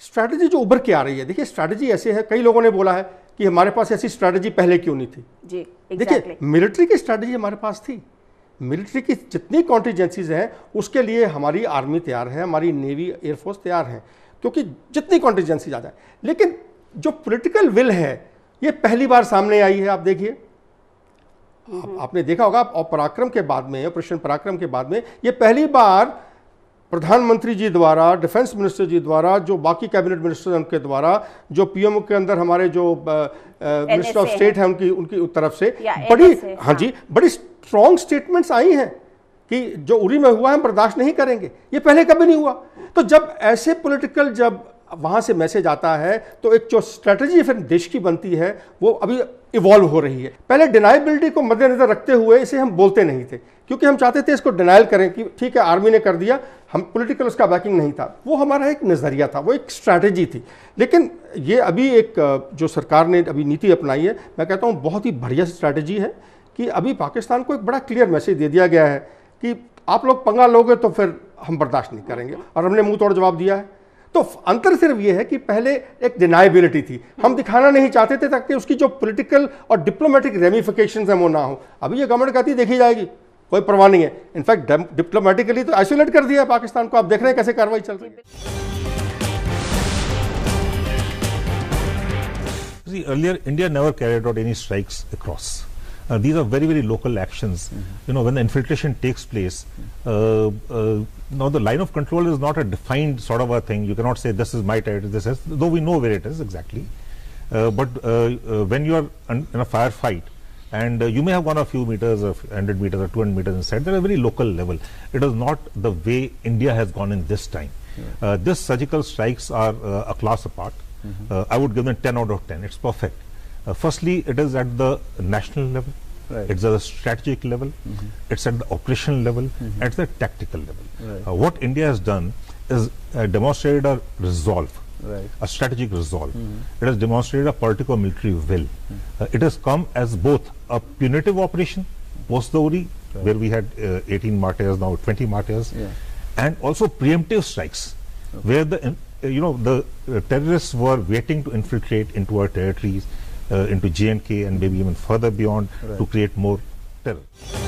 Strategy जो उभर के आ रही है, देखिए स्ट्रैटेजी ऐसे है, कई लोगों ने बोला है कि हमारे पास ऐसी स्ट्रैटेजी पहले क्यों नहीं थी जी। देखिए मिलिट्री की स्ट्रैटेजी हमारे पास थी, मिलिट्री की जितनी कॉन्टीजेंसीज हैं उसके लिए हमारी आर्मी तैयार है, हमारी नेवी एयरफोर्स तैयार है, क्योंकि जितनी कॉन्टीजेंसी आ जाए। लेकिन जो पॉलिटिकल विल है ये पहली बार सामने आई है। आप देखिए, आपने देखा होगा, और पराक्रम के बाद में, ऑपरेशन पराक्रम के बाद में ये पहली बार प्रधानमंत्री जी द्वारा, डिफेंस मिनिस्टर जी द्वारा, जो बाकी कैबिनेट मिनिस्टर उनके द्वारा, जो पीएमओ के अंदर हमारे जो मिनिस्टर ऑफ स्टेट है उनकी तरफ से बड़ी, हाँ जी, बड़ी स्ट्रॉन्ग स्टेटमेंट्स आई हैं कि जो उरी में हुआ है बर्दाश्त नहीं करेंगे। ये पहले कभी नहीं हुआ। तो जब ऐसे पॉलिटिकल, जब वहां से मैसेज आता है तो एक जो स्ट्रेटजी फिर देश की बनती है वो अभी इवॉल्व हो रही है। पहले डिनाइबिलिटी को मद्देनजर रखते हुए इसे हम बोलते नहीं थे, क्योंकि हम चाहते थे इसको डिनाइल करें कि ठीक है आर्मी ने कर दिया, हम पॉलिटिकल उसका बैकिंग नहीं था। वो हमारा एक नज़रिया था, वो एक स्ट्रैटेजी थी। लेकिन ये अभी एक जो सरकार ने अभी नीति अपनाई है, मैं कहता हूँ बहुत ही बढ़िया स्ट्रैटेजी है कि अभी पाकिस्तान को एक बड़ा क्लियर मैसेज दे दिया गया है कि आप लोग पंगा लोगे तो फिर हम बर्दाश्त नहीं करेंगे, और हमने मुंह तोड़ जवाब दिया है। तो अंतर सिर्फ ये है कि पहले एक डिनाइबिलिटी थी, हम दिखाना नहीं चाहते थे ताकि उसकी जो पॉलिटिकल और डिप्लोमेटिक रेमिफिकेशंस हैं वो ना हो। अभी ये गवर्नमेंट कहती है देखी जाएगी, कोई परवाह नहीं है। इनफैक्ट डिप्लोमेटिकली तो आइसोलेट कर दिया है पाकिस्तान को। आप देख रहे हैं कैसे कार्रवाई चल रही है। See, earlier India never carried out any strikes across. These are very, very local actions. You know, when the infiltration takes place, now the line of control is not a defined sort of a thing. You cannot say this is my territory, this is, though we know where it is exactly. But when you are in a firefight, and you may have gone a few meters, or 100 meters or 200 meters inside, they're a very local level. It is not the way India has gone in this time. This surgical strikes are a class apart. I would give them 10 out of 10. It's perfect. Firstly, it is at the national level, it's at the strategic level, it's at the operational level, at the tactical level. What India has done is demonstrated a resolve, a strategic resolve. It has demonstrated a political military will. It has come as both a punitive operation, post the Uri, where we had 18 martyrs, now 20 martyrs, and also preemptive strikes, where the the terrorists were waiting to infiltrate into our territories, into J&K and maybe even further beyond, to create more terror.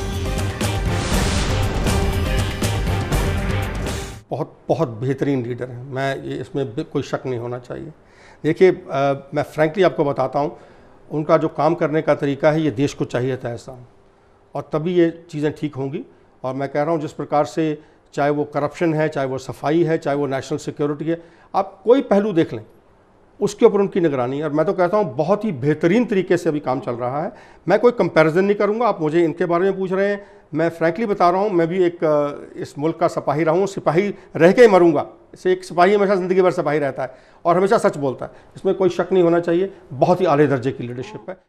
बहुत बेहतरीन leader हैं, मैं ये इसमें कोई शक नहीं होना चाहिए। देखिए मैं फ्रैंकली आपको बताता हूँ, उनका जो काम करने का तरीका है ये देश को चाहिए था ऐसा, और तभी ये चीज़ें ठीक होंगी। और मैं कह रहा हूँ जिस प्रकार से, चाहे वो करप्शन है, चाहे वो सफाई है, चाहे वो नेशनल सिक्योरिटी है, आप कोई पहलू देख लें उसके ऊपर उनकी निगरानी। और मैं तो कहता हूँ बहुत ही बेहतरीन तरीके से अभी काम चल रहा है। मैं कोई कंपैरिजन नहीं करूँगा, आप मुझे इनके बारे में पूछ रहे हैं, मैं फ्रैंकली बता रहा हूँ, मैं भी एक इस मुल्क का सिपाही रहा हूँ, सिपाही रह के ही मरूंगा। इसे एक सिपाही हमेशा ज़िंदगी भर सिपाही रहता है और हमेशा सच बोलता है, इसमें कोई शक नहीं होना चाहिए। बहुत ही आले दर्जे की लीडरशिप है।